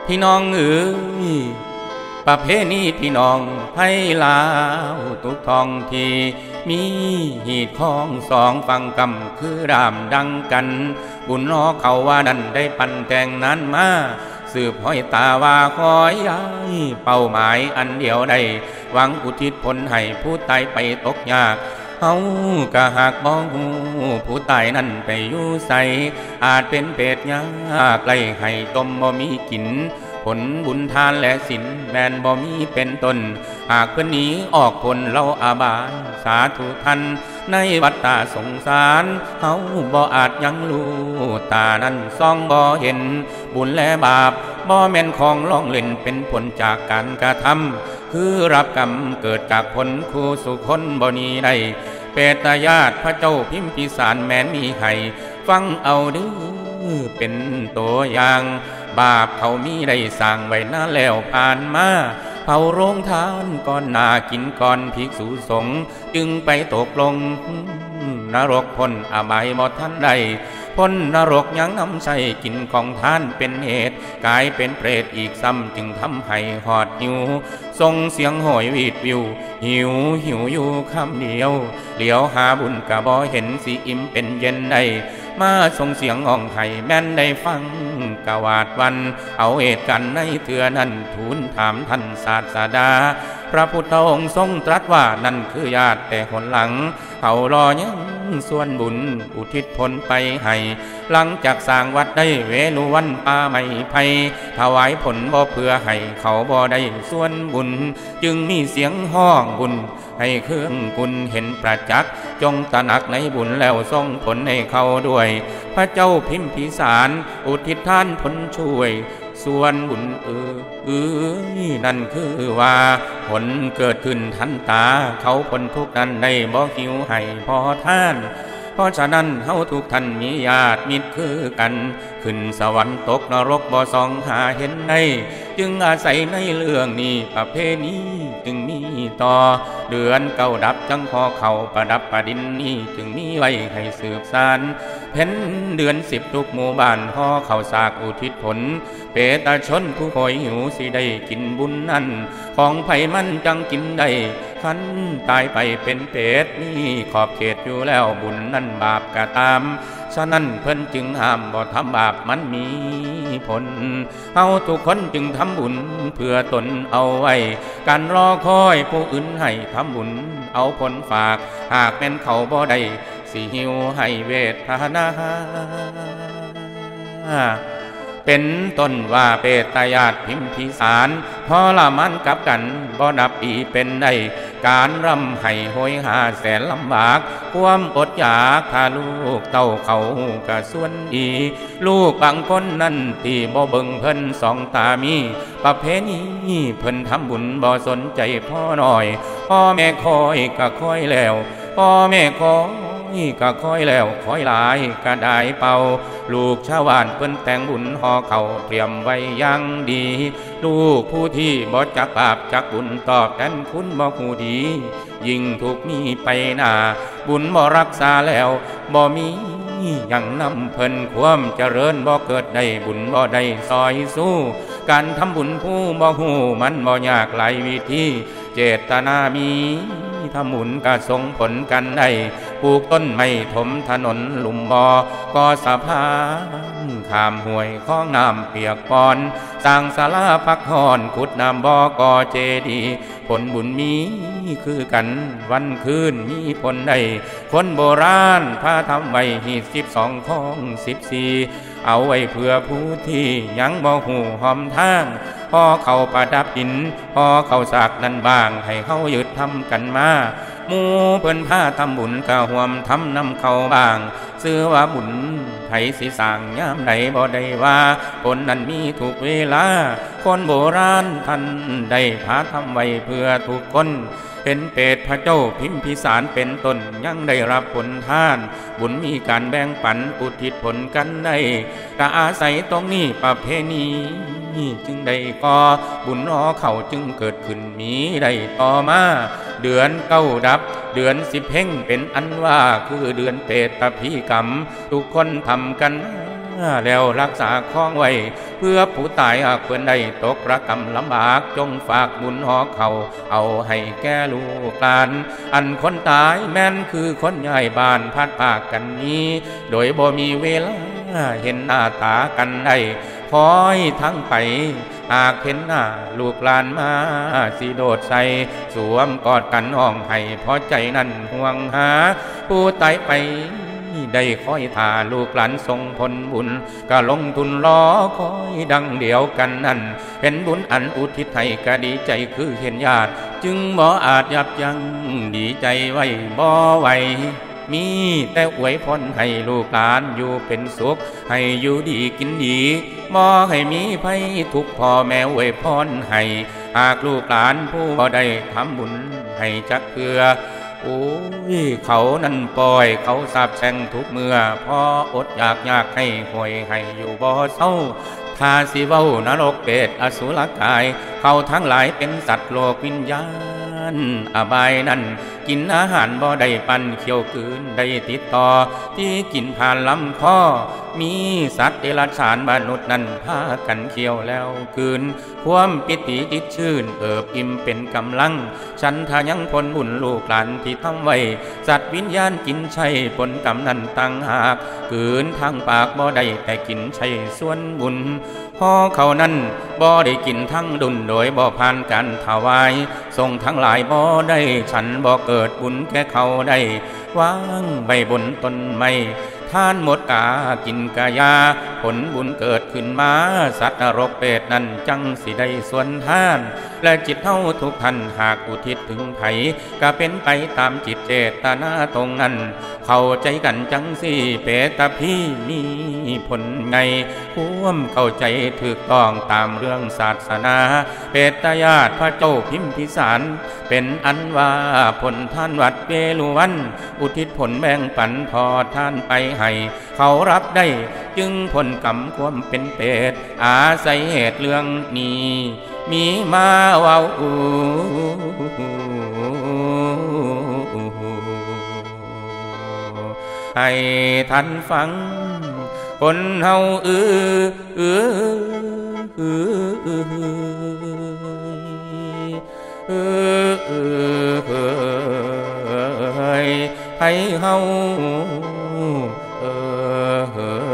พี่น้องประเพณีพี่น้องไทยลาวทุกท้องที่มีหีดของสองฟังกำคือรามดังกันบุญนอเขาว่านั้นได้ปันแต่งนั้นมาสืบห้อยตาว่าคอยย้ายเป้าหมายอันเดียวได้หวังอุทิศผลให้ผู้ตายไปตกยากเฮากะหากบ่ฮู้ผู้ตายนั้นไปอยู่ใสอาจเป็นเปรตยากไกลให้ต้มบ่มีกินผลบุญทานและศีลแม่นบ่มีเป็นต้นหากเพิ่นหนีออกผลเราอาบานสาธุท่านในวัฏฏะสงสารเฮาบ่อาจยังรู้ตานั้นส่องบ่เห็นบุญและบาปบ่แม่นของล่องเล่นเป็นผลจากการกระทำคือรับกรรมเกิดจากผลคู่สุคนบ่หนีได้เปตญาติพระเจ้าพิมพิสารแม้นมีให้ฟังเอาเด้อเป็นตัวอย่างบาปเขามีได้สร้างไว้นานแล้วผ่านมาเผาโรงทานก่อนนากินก่อนภิกษุสงฆ์จึงไปตกลงนรกพ้นอบายบ่ทันใดพ้นนรกยังนำใช้กินของทานเป็นเหตุกลายเป็นเปรตอีกซ้ำจึงทำให้หอดหิวส่งเสียงโหยวีดวิวหิวอยู่คำเดียวเหลียวหาบุญกะบ่เห็นสิอิ่มเป็นเย็นได้มาส่งเสียงอ่องไห้แม่นได้ฟังกะวาดวันเอาเหตุกันในเถื่อนั้นทูลถามท่านศาสดาพระพุทธองค์ทรงตรัสว่านั่นคือญาติแต่หนหลังเขารอยังส่วนบุญอุทิศผลไปให้หลังจากสร้างวัดได้เวลุวันป่าไม้ไผ่ถวายผลบ่เพื่อให้เขาบ่ได้ส่วนบุญจึงมีเสียงห้องบุญให้เครื่องบุญเห็นประจักษ์จงตระหนักในบุญแล้วส่งผลให้เขาด้วยพระเจ้าพิมพิสารอุทิศทานผลช่วยส่วนบุญนั่นคือว่าผลเกิดขึ้นทันตาเขาผลทุกนั้นได้บ่หิวให้พอท่านเพราะฉะนั้นเฮาทุกท่านมีญาติมิตรคือกันขึ้นสวรรค์ตกนรกบ่ส่องหาเห็นในจึงอาศัยในเรื่องนี้ประเพณีจึงมีต่อเดือนเก้าดับจังพอเขาประดับประดินนี้จึงมีไว้ให้สืบสานเพ็ญเดือน10ทุกหมู่บ้านห่อข้าวสากอุทิศผลเปตชนผู้คอยหิวสิได้กินบุญนั้นของไผมันจังกินได้ขันตายไปเป็นเปรตนี่ขอบเขตอยู่แล้วบุญนั้นบาปกะตามฉะนั้นเพิ่นจึงห้ามบ่ทำบาปมันมีผลเฮาทุกคนจึงทำบุญเพื่อตนเอาไว้การรอคอยผู้อื่นให้ทำบุญเอาผลฝากหากแม่นเขาบ่ได้สิหิวให้เวทนาเป็นต้นว่าเปตญาติพิมพิสารพอละมันกับกันบ่นับปีเป็นได้การรำให้โหยหาแสนลำบากความอดอยากถ้าลูกเต้าเขากะส่วนดีลูกบางคนนั่นที่บ่เบิ่งเพิ่นสองตามีประเพณีเพิ่นทำบุญบ่สนใจพ่อหน่อยพ่อแม่คอยกะคอยแล้วพ่อแม่คอยก็คอยแล้วคอยหลายก็ได้เป่าลูกชาวบ้านเพิ่นแต่งบุญห่อเขาเตรียมไว้อย่างดีลูกผู้ที่บ่จักบาปจักบุญตอบแทนคุณบ่ฮู้ดียิ่งถูกมีไปหน้าบุญบ่รักษาแล้วบ่มียังนำเพิ่นความเจริญบ่เกิดได้บุญบ่ได้ซอยสู้การทำบุญผู้บ่ฮู้มันบ่ยากหลายวิธีเจตนามีทำบุญก็ส่งผลกันได้ปลูกต้นไม้ถมถนนลุ่มบ่อก่อสะพานข้ามห้วยคลองน้ำเปียกปอนสร้างศาลาพักผ่อนขุดน้ำบ่อก่อเจดีย์ผลบุญมีคือกันวันคืนมีผลได้คนโบราณพาทำไว้หีด12ของ14เอาไว้เพื่อผู้ที่ยังบ่หูหอมทางพอเขาประดับหินพอเขาสากนั้นบางให้เขายึดทำกันมาหมู่เพิ่นพาทำบุญกะห่วมทำนำเขาบางซื้อว่าบุญไผสิสร้างยามใดบ่ได้ว่าคนนั้นมีทุกเวลาคนโบราณท่านได้พาทำไว้เพื่อทุกคนเป็นเปรตพระเจ้าพิมพิสารเป็นต้นยังได้รับผลทานบุญมีการแบ่งปันอุทิศผลกันได้ก็อาศัยตรงนี้ประเพณีจึงได้ก่อบุญรอเขาจึงเกิดขึ้นมีได้ต่อมาเดือนเก้าดับเดือน10เพ่งเป็นอันว่าคือเดือนเปรตพิกรรมทุกคนทำกัน เแล้วรักษาคล้องไว้เพื่อผู้ตายหากเพื่อนได้ตกระกำลำบากจงฝากบุญหอเขาเอาให้แก่ลูกหลานอันคนตายแม่นคือคนย้ายบ้านพัดภาคกันนี้โดยบ่มีเวลาเห็นหน้าตากันได้คอยทั้งไปหากเห็นหน้าลูกหลานมาสิโดดใส่สวมกอดกันห้องให้พอใจนั่นห่วงหาผู้ตายไปได้คอยท่าลูกหลานทรงผลบุญก็ลงทุนรอคอยดังเดียวกันนั่นเห็นบุญอันอุทิศให้ก็ดีใจคือเห็นญาติจึงบ่อาจยับยั้งดีใจไว้บ่ไหวมีแต่อวยพรให้ลูกหลานอยู่เป็นสุขให้อยู่ดีกินดีบ่ให้มีภัยทุกข์พ่อแม่อวยพรให้หากลูกหลานผู้บ่ได้ทำบุญให้จักเพื่อโอ้ยเขานั่นปล่อยเขาสาบแช่งทุกเมื่อพออดอยากให้ห่วยให้อยู่บ่เศร้าถ้าสิเว้านรกเปรตอสุรกายเขาทั้งหลายเป็นสัตว์โลกวิญญาณอบายนั่นกินอาหารบ่ได้ปันเคี้ยวคืนได้ติดต่อที่กินผ่านลำคอมีสัตว์เดรัจฉานมนุษย์นั่นพากันเคี้ยวแล้วคืนความปิติจิตชื่นเอิบอิ่มเป็นกำลังฉันทายังผลบุญลูกหลานที่ทำไว้สัตว์วิญญาณกินใช่ผลกรรมนั้นตั้งหากคืนทางปากบ่ได้แต่กินใช่ส่วนบุญพอเขานั้นบ่ได้กินทั้งดุลโดยบ่ผ่านการถวายทรงทั้งหลายบ่ได้ฉันบ่เกิดบุญแก่เขาได้วางใบบนต้นไม้ท่านหมดกากินกายาผลบุญเกิดขึ้นมาสัตว์นรกเปรตนั้นจังสิได้ส่วนท่านและจิตเท่าทุกท่านหากอุทิศถึงไผก็เป็นไปตามจิตเจตนาตรงนั้นเข้าใจกันจังสิเปตพี่มีผลไงความเข้าใจถูกต้องตามเรื่องศาสนาเปตญาติพระเจ้าพิมพิสารเป็นอันว่าผลท่านวัดเวลุวันอุทิศผลแบ่งปันพอท่านไปให้เขารับได้จึงผลกรรมความเป็นเปรตอาศัยเหตุเรื่องนี้มีมาเว้าให้ท่านฟังคนเฮาให้เฮา